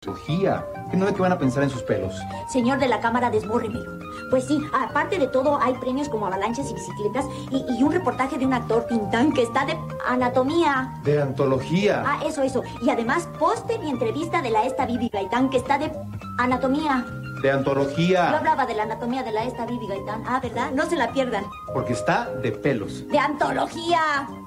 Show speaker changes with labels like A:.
A: Antología. ¿Qué no ve que van a pensar en sus pelos?
B: Señor de la cámara, desbórremelo. Pues sí, aparte de todo, hay premios como avalanchas y bicicletas y un reportaje de un actor Tintán que está de anatomía.
A: De antología.
B: Ah, eso. Y además, póster y entrevista de la esta Bibi Gaitán que está de anatomía.
A: De antología.
B: Yo hablaba de la anatomía de la esta Bibi Gaitán. Ah, ¿verdad? No se la pierdan.
A: Porque está de pelos.
B: De antología.